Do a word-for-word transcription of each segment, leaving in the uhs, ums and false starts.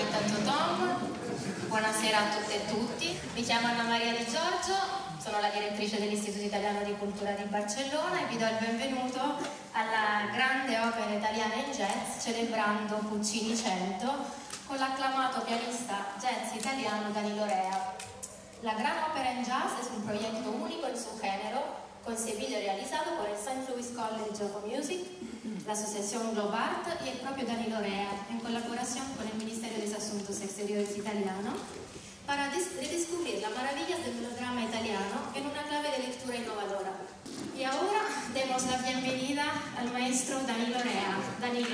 intanto Tom, buonasera a tutte e tutti, mi chiamo Anna Maria Di Giorgio, sono la direttrice dell'Istituto Italiano di Cultura di Barcellona e vi do il benvenuto alla grande opera italiana in jazz celebrando Puccini cento con l'acclamato pianista jazz italiano Danilo Rea. La gran opera in jazz es un proyecto único en su género, concebido y realizado por el Saint Louis College of Music, la Asociación Globart y el propio Danilo Rea, en colaboración con el Ministerio de Asuntos Exteriores italiano, para redescubrir las maravillas del melodrama italiano en una clave de lectura innovadora. Y ahora demos la bienvenida al maestro Danilo Rea. Danilo.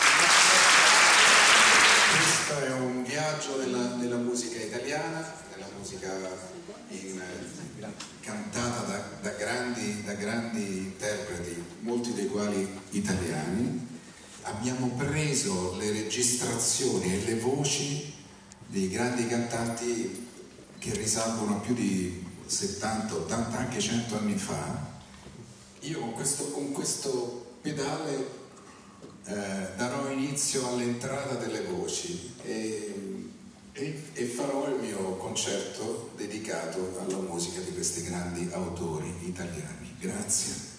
Questo è un viaggio nella, nella musica italiana, nella musica in, cantata da, da, grandi, da grandi interpreti, molti dei quali italiani. Abbiamo preso le registrazioni e le voci dei grandi cantanti che risalgono a più di settanta, ottanta, anche cento anni fa. Io con questo, con questo pedale eh, darò inizio all'entrata delle voci e, e, e farò il mio concerto dedicato alla musica di questi grandi autori italiani. Grazie.